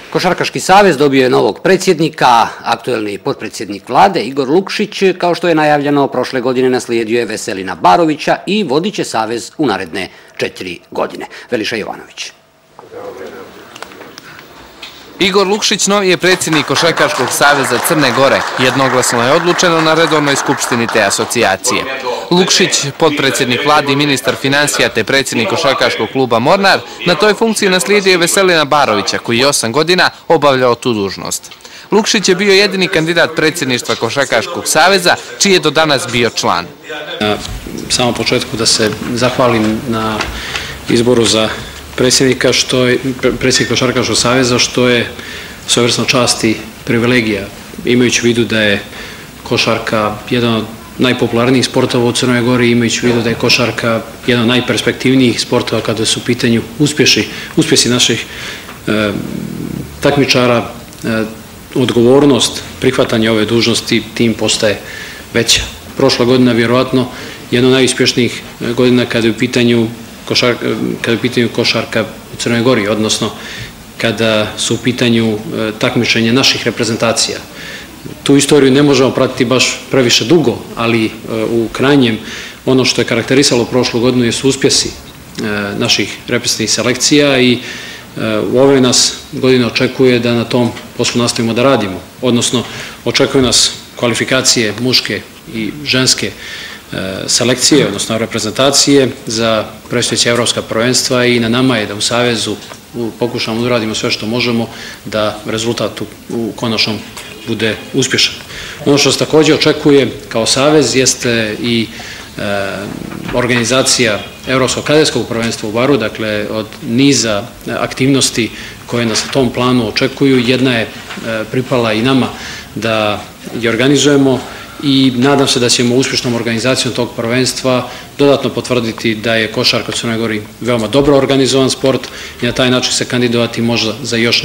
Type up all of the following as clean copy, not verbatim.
Košarkaški savez dobio je novog predsjednika, aktuelni potpredsjednik vlade Igor Lukšić, kao što je najavljeno prošle godine naslijedio je Veselina Barovića i vodit će savez u naredne 4 godine. Veliša Jovanović. Igor Lukšić novi je predsjednik Košarkaškog saveza Crne Gore. Jednoglasno je odlučeno na redovnoj skupštini te asocijacije. Lukšić, potpredsjednik vlade i ministar financija te predsjednik Košarkaškog kluba Mornar, na toj funkciji naslijedio je Veselina Barovića, koji je 8 godina obavljao tu dužnost. Lukšić je bio jedini kandidat predsjedništva Košarkaškog saveza, čiji je do danas bio član. Na samom početku da se zahvalim na izboru za predsjednika Košarkaškog saveza, što je svojevrsna čast i privilegija, imajući u vidu da je košarka jedan od najpopularnijih sportova u Crnoj Gori, imajući u vidu da je košarka jedan od najperspektivnijih sportova kada su u pitanju uspjesi naših takmičara. Odgovornost prihvatanja ove dužnosti tim postaje veća. Prošla godina vjerojatno jedna od najuspješnijih godina kada je u pitanju košarka u Crnoj Gori, odnosno kada su u pitanju takmičenje naših reprezentacija. Tu istoriju ne možemo pratiti baš previše dugo, ali u krajnjem ono što je karakterisalo prošlu godinu su uspjesi naših reprezentativnih selekcija i u ove nas godine očekuje da na tom poslu nastavimo da radimo, odnosno očekuje nas kvalifikacije muške i ženske selekcije, odnosno reprezentacije za predstojeća evropska prvenstva i na nama je da u Savezu pokušamo da uradimo sve što možemo da rezultat u konačnom bude uspješan. Ono što se također očekuje kao Savez jeste i organizacija Evropskog kadetskog prvenstva u Baru, dakle od niza aktivnosti koje nas na tom planu očekuju. Jedna je pripala i nama da je organizujemo i nadam se da ćemo uspješnom organizacijom tog prvenstva dodatno potvrditi da je košarka u Crnoj Gori veoma dobro organizovan sport i na taj način se kandidovati možda za još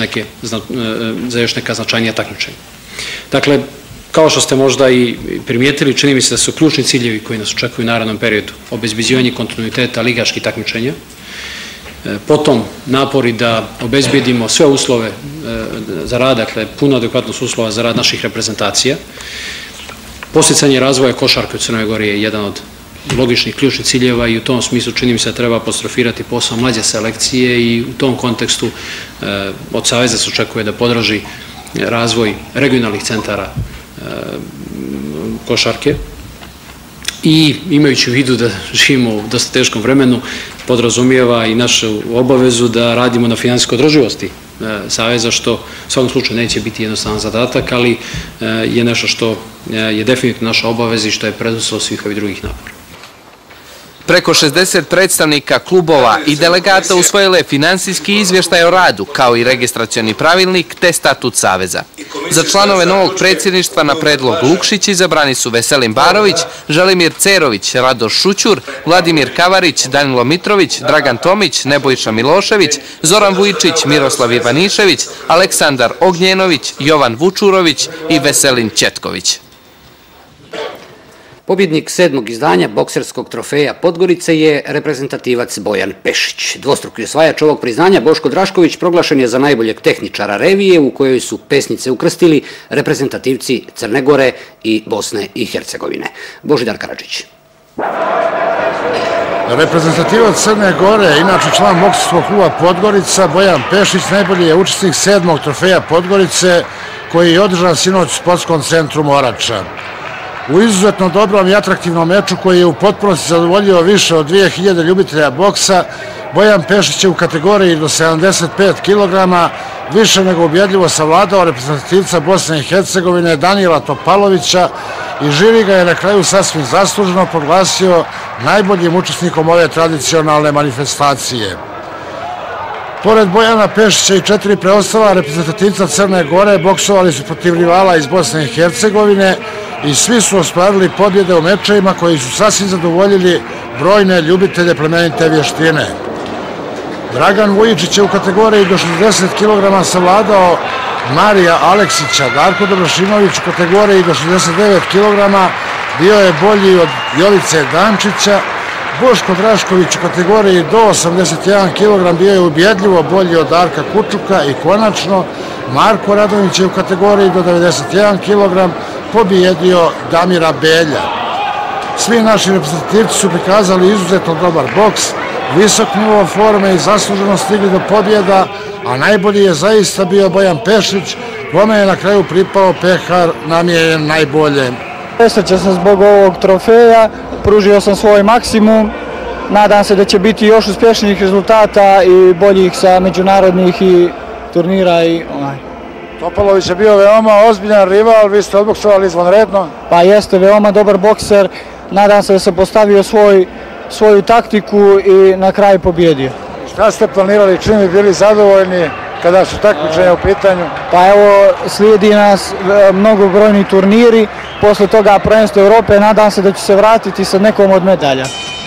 neka značajnija takmičenja. Dakle, kao što ste možda i primijetili, čini mi se da su ključni ciljevi koji nas očekuju u narednom periodu obezbeđivanje kontinuiteta ligaških takmičenja, potom napori da obezbedimo sve uslove za rad, dakle puno adekvatnost uslova za rad naših reprezentacija. Podsticanje razvoja košarke u Crnoj Gori je jedan od logičnih ključnih ciljeva i u tom smislu čini mi se da treba apostrofirati posao mlađe selekcije i u tom kontekstu od Saveza se očekuje da podrži razvoj regionalnih centara košarke i imajući u vidu da živimo u dosta teškom vremenu podrazumijeva i našu obavezu da radimo na finansijskoj održivosti Saveza, što u svakom slučaju neće biti jednostavan zadatak, ali je nešto što je definitivno naša obaveza i što je preduslov svih ovih drugih napora. Preko 60 predstavnika klubova i delegata usvojile je finansijski izvještaj o radu, kao i registracioni pravilnik te statut Saveza. Za članove novog predsjedništva na predlog Lukšića izabrani su Veselin Barović, Želimir Cerović, Radoš Šućur, Vladimir Kavarić, Danilo Mitrović, Dragan Tomić, Nebojša Milošević, Zoran Vujčić, Miroslav Ivanišević, Aleksandar Ognjenović, Jovan Vučurović i Veselin Četković. Pobjednik 7. izdanja bokserskog trofeja Podgorice je reprezentativac Bojan Pešić. Dvostruki osvajač ovog priznanja Boško Drašković proglašen je za najboljeg tehničara revije u kojoj su pesnice ukrstili reprezentativci Crne Gore i Bosne i Hercegovine. Božidar Karadžić. Reprezentativac Crne Gore, inače član bokserskog kluba Podgorica, Bojan Pešić, najbolji je učesnik 7. trofeja Podgorice koji je održan sinoć u sportskom centru Morača. U izuzetno dobrom i atraktivnom meču koji je u potpunosti zadovoljio više od 2000 ljubitelja boksa, Bojan Pešić je u kategoriji do 75 kg više nego ubjedljivo savladao reprezentativca Bosne i Hercegovine Danila Topalovića i žiri ga je na kraju sasvim zasluženo proglasio najboljim učesnikom ove tradicionalne manifestacije. Pored Bojana Pešića i 4 preostala reprezentativca Crne Gore boksovali su protiv rivala iz Bosne i Hercegovine i svi su ostvarili pobjede u mečevima koji su sasvim zadovoljili brojne ljubitelje plemenite vještine. Dragan Vujičić je u kategoriji do 60 kg savladao Marija Aleksića. Darko Dobrošinović u kategoriji do 69 kg bio je bolji od Jovice Dančića. Boško Drašković u kategoriji do 81 kg bio je ubjedljivo bolji od Darka Kučuka i konačno Marko Radonjić je u kategoriji do 91 kg pobijedio Damira Belja. Svi naši reprezentativci su prikazali izuzetno dobar boks, visok nivo forme i zasluženo stigli do pobjeda, a najbolji je zaista bio Bojan Pešić, kome je na kraju pripao pehar namijenjen najbolje. Presrećan sam zbog ovog trofeja, pružio sam svoj maksimum, nadam se da će biti još uspješnijih rezultata i boljih sa međunarodnih i turnira. Topalović je bio veoma ozbiljan rival, vi ste odboksovali izvanredno. Pa jeste, veoma dobar bokser, nadam se da sam postavio svoju taktiku i na kraju pobjedio. Šta ste planirali, čim bi bili zadovoljni kada su takmičenja u pitanju? Pa evo, slijedi nas mnogobrojni turniri, posle toga prvenstvo Evrope, nadam se da ću se vratiti sa nekom od medalja.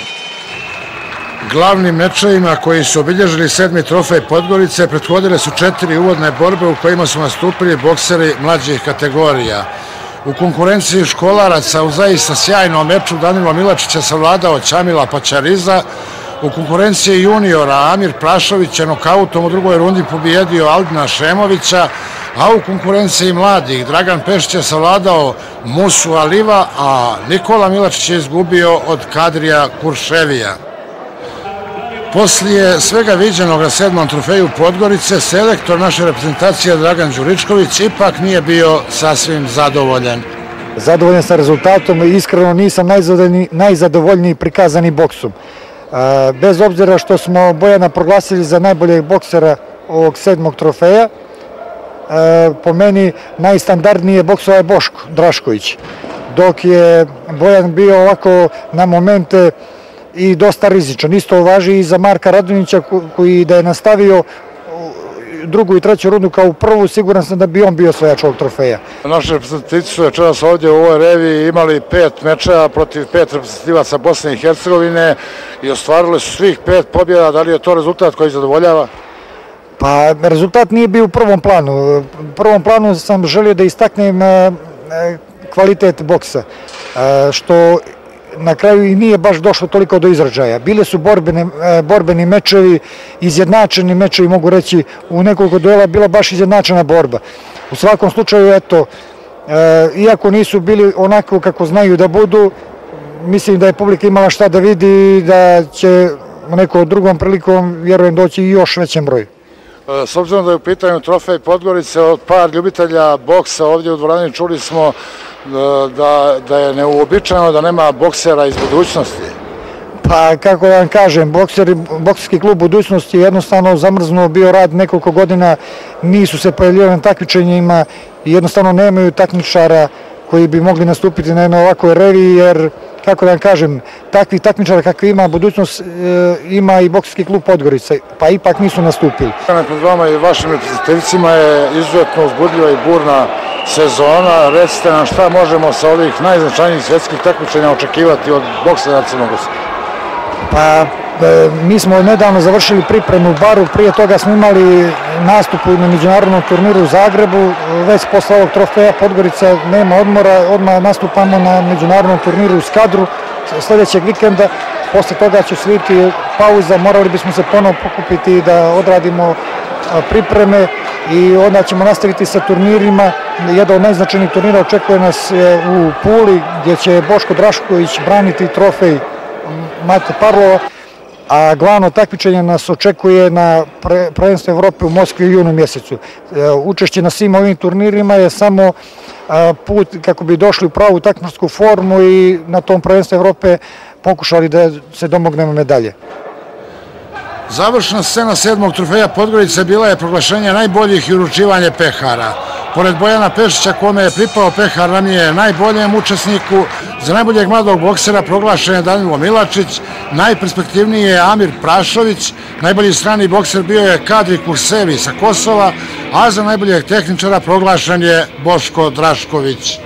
Glavnim mečevima koji su obilježili 7. trofej Podgorice prethodile su 4 uvodne borbe u kojima su nastupili bokseri mlađih kategorija. U konkurenciji školaraca u zaista sjajnom meču Danilo Milačić je savladao Ćamila Pačariza. U konkurenciji juniora Amir Prašović je nokautom u drugoj rundi pobijedio Aldina Šemovića, a u konkurenciji mladih Dragan Pešić je savladao Musu Aliva, a Nikola Milačić je izgubio od Kadrija Kurševija. Poslije svega viđenog na 7. trofeju Podgorice, selektor naše reprezentacije Dragan Đuričković ipak nije bio sasvim zadovoljan. Zadovoljan sam rezultatom i iskreno nisam najzadovoljniji prikazani boksom. Bez obzira što smo Bojana proglasili za najboljeg boksera ovog 7. trofeja, po meni najstandardniji je boksova je Boško Drašković, dok je Bojan bio ovako na momente i dosta rizičan. Isto važi i za Marka Radonjića koji da je nastavio drugu i treću rundu kao u prvu, siguran sam da bi on bio osvajač ovog trofeja. Naši reprezentativci su večeras ovdje u ovoj reviji imali 5 mečeva protiv 5 reprezentativaca Bosne i Hercegovine i ostvarili su svih 5 pobjeda. Da li je to rezultat koji zadovoljava? Pa rezultat nije bio u prvom planu. U prvom planu sam želio da istaknem kvalitet boksa, što na kraju i nije baš došlo toliko do izražaja. Bile su borbeni mečevi, izjednačeni mečevi, mogu reći, u nekoliko duela bila baš izjednačena borba. U svakom slučaju, eto, iako nisu bili onako kako znaju da budu, mislim da je publika imala šta da vidi i da će u nekom drugom prilikom, vjerujem, doći i još većem broju. S obzirom da je u pitanju trofej Podgorice, od par ljubitelja boksa ovdje u dvorani čuli smo da je neuobičajeno da nema boksera iz budućnosti. Pa kako da vam kažem, bokserski klub budućnosti je jednostavno zamrznuo bio rad nekoliko godina, nisu se pojavljivali na takmičenjima i jednostavno nemaju takmičara koji bi mogli nastupiti na jednoj ovakvoj reviji, jer kako da vam kažem, takvih takmičara kakvi ima budućnost ima i bokserski klub Podgorica, pa ipak nisu nastupili. Pred vama i vašim reprezentativcima je izuzetno uzbudljiva i burna sezona. Recite nam šta možemo sa ovih najznačajnijih svjetskih takmičenja očekivati od boksera Crnogorske? Pa mi smo nedavno završili pripremu u Baru, prije toga smo imali nastup na međunarodnom turniru u Zagrebu, već posle ovog trofeja Podgorica nema odmora, odmah nastupamo na međunarodnom turniru u Skadru sljedećeg vikenda, posle toga će slijediti pauza, morali bismo se ponovo pokupiti da odradimo pripreme i onda ćemo nastaviti sa turnirima. Jedan od najznačajnijih turnira očekuje nas u Puli gdje će Boško Drašković braniti trofej Mate Parlova, a glavno takmičenje nas očekuje na prvenstvu Evrope u Moskvi u junu mjesecu. Učešće na svim ovim turnirima je samo put kako bi došli u pravu takmičarsku formu i na tom prvenstvu Evrope pokušali da se domognemo medalje. Završna scena 7. trofeja Podgorice bila je proglašenje najboljih i uručivanje pehara. Pored Bojana Pešića, kome je pripao pehar namijenjen najboljem učesniku, za najboljeg mladog boksera proglašen je Danilo Milačić, najperspektivniji je Amir Prašović, najbolji strani bokser bio je Kadri Kurševi sa Kosova, a za najboljeg tehničara proglašen je Boško Drašković.